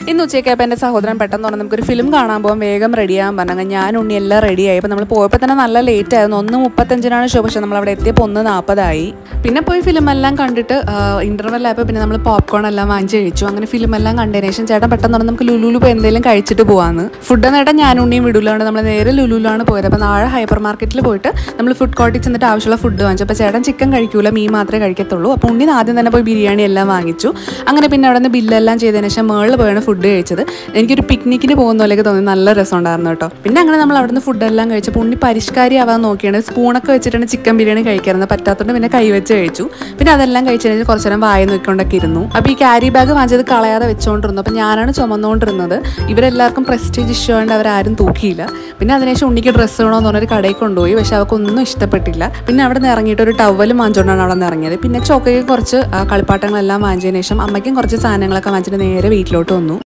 ഇന്ന് ഉച്ചയ്ക്കപ്പോൾ എൻ്റെ സഹോദരൻ പെട്ടെന്ന് പറഞ്ഞാൽ നമുക്കൊരു ഫിലിം കാണാൻ പോകാൻ വേഗം റെഡിയാകാൻ പറഞ്ഞു. ഞാൻ ഉണ്ണി എല്ലാം റെഡിയായി. അപ്പോൾ നമ്മൾ പോയപ്പോൾ തന്നെ നല്ല ലേറ്റ് ആയിരുന്നു. 1:35 ഷോ. പക്ഷേ നമ്മളവിടെ എത്തിയപ്പോൾ 1:40 പിന്നെ പോയി ഫിലിം എല്ലാം കണ്ടിട്ട് ഇൻ്റർവെല്ലായപ്പോൾ പിന്നെ നമ്മൾ പോപ്കോൺ എല്ലാം വാങ്ങിച്ച് കഴിച്ചു. അങ്ങനെ ഫിലിം എല്ലാം കണ്ടതിന് ശേഷം ചേട്ടൻ പെട്ടെന്ന് പറഞ്ഞാൽ നമുക്ക് ലുലുലു പോയി എന്തെങ്കിലും കഴിച്ചിട്ട് പോകാമെന്ന്. ഫുഡ് നേട്ടം ഞാൻ ഉണ്ണിയും വിടൂലാണ്. നമ്മൾ നേരെ ലുലുലാണ് പോയത്. അപ്പോൾ നാളെ ഹൈപ്പർ മാർക്കറ്റിൽ പോയിട്ട് നമ്മൾ ഫുഡ് കോർട്ടിൽ ചെന്നിട്ട് ആവശ്യമുള്ള ഫുഡ് വാങ്ങിച്ചു. അപ്പോൾ ചേട്ടൻ ചിക്കൻ കഴിക്കൂല, മീൻ മാത്രമേ കഴിക്കത്തുള്ളൂ. അപ്പോൾ ഉണ്ണി ആദ്യം തന്നെ പോയി ബിരിയാണി എല്ലാം വാങ്ങിച്ചു. അങ്ങനെ പിന്നെ അവിടെ നിന്ന് ബില്ലെല്ലാം ചെയ്തതിന് ശേഷം മേളിൽ പോയാണ് ഫുഡ് കഴിച്ചത്. എനിക്കൊരു പിക്നിക്കിന് പോകുന്ന പോലെയൊക്കെ തോന്നി. നല്ല രസമുണ്ടായിരുന്നു കേട്ടോ. പിന്നെ അങ്ങനെ നമ്മൾ അവിടെ നിന്ന് ഫുഡെല്ലാം കഴിച്ചപ്പോൾ ഉണ്ണി പരിഷ്കാരി ആവാൻ നോക്കിയാണ്. സ്പൂണൊക്കെ വെച്ചിട്ടാണ് ചിക്കൻ ബിരിയാണി കഴിക്കാറുണ്ട്. പറ്റാത്തതുകൊണ്ട് പിന്നെ കൈവച്ച് കഴിച്ചു. പിന്നെ അതെല്ലാം കഴിച്ചതിന് കുറച്ച് നേരം വായ നോക്കിക്കൊണ്ടൊക്കെ ഇരുന്നു. അപ്പോൾ ഈ ക്യാരി ബാഗ് വാങ്ങിച്ചത് കളയാതെ വെച്ചുകൊണ്ടിരുന്നു. അപ്പോൾ ഞാനാണ് ചുമന്നുകൊണ്ടിരുന്നത്. ഇവരെല്ലാവർക്കും പ്രസ്റ്റീജ് ഇഷ്യൂ ആയതുകൊണ്ട് അവരാരും തൂക്കിയില്ല. പിന്നെ അതിനുശേഷം ഉണ്ണിക്ക് ഡ്രസ്സ് വേണമെന്ന് പറഞ്ഞൊരു കടയിൽ കൊണ്ടുപോയി. പക്ഷെ അവർക്കൊന്നും ഇഷ്ടപ്പെട്ടില്ല. പിന്നെ അവിടെ നിന്ന് ഇറങ്ങിയിട്ട് ഒരു ടവലും വാങ്ങിച്ചുകൊണ്ടാണ് അവിടെ നിന്ന് ഇറങ്ങിയത്. പിന്നെ ചോക്കയ്ക്ക് കുറച്ച് കളിപ്പാട്ടങ്ങളെല്ലാം വാങ്ങിച്ചതിന് ശേഷം അമ്മയ്ക്കും കുറച്ച് സാധനങ്ങളൊക്കെ വാങ്ങിച്ചിട്ട് നേരെ വീട്ടിലോട്ട് വന്നു.